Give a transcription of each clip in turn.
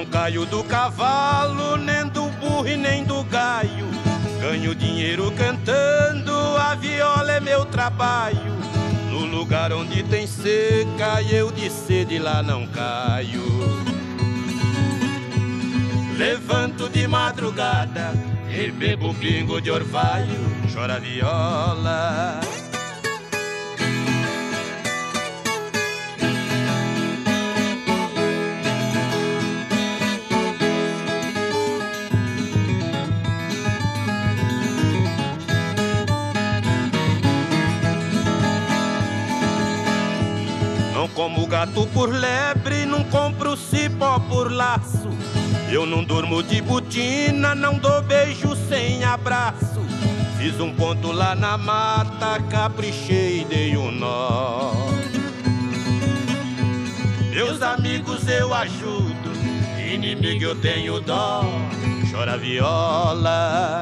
Não caio do cavalo, nem do burro e nem do gaio. Ganho dinheiro cantando, a viola é meu trabalho. No lugar onde tem seca, eu de sede lá não caio. Levanto de madrugada e bebo pingo de orvalho. Chora viola. Não como gato por lebre, não compro cipó por laço. Eu não durmo de botina, não dou beijo sem abraço. Fiz um ponto lá na mata, caprichei e dei um nó. Meus amigos eu ajudo, inimigo eu tenho dó. Chora viola.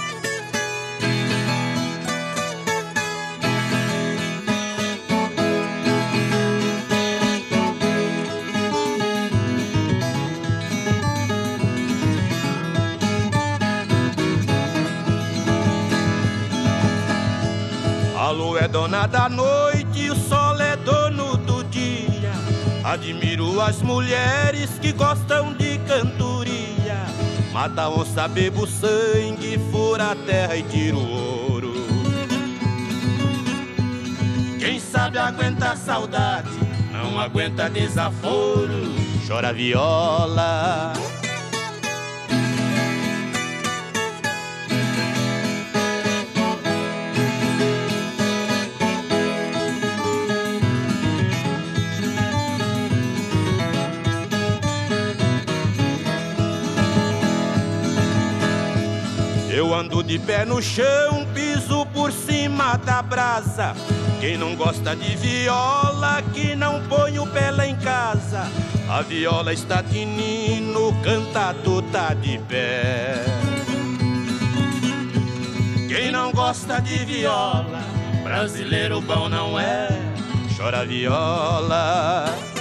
A lua é dona da noite, o sol é dono do dia. Admiro as mulheres que gostam de cantoria. Mata a onça, bebo sangue, fura a terra e tiro o ouro. Quem sabe aguenta a saudade, não aguenta desaforo. Chora viola. Eu ando de pé no chão, piso por cima da brasa. Quem não gosta de viola, que não põe o pé lá em casa. A viola está tinindo, o cantador tá de pé. Quem não gosta de viola, brasileiro bom não é. Chora viola.